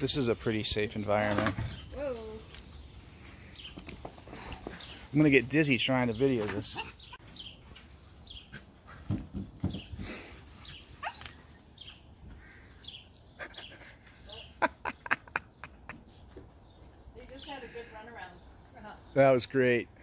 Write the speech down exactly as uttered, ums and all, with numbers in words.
This is a pretty safe environment. Whoa. I'm gonna get dizzy trying to video this. They just had a good run around. Uh-huh. That was great.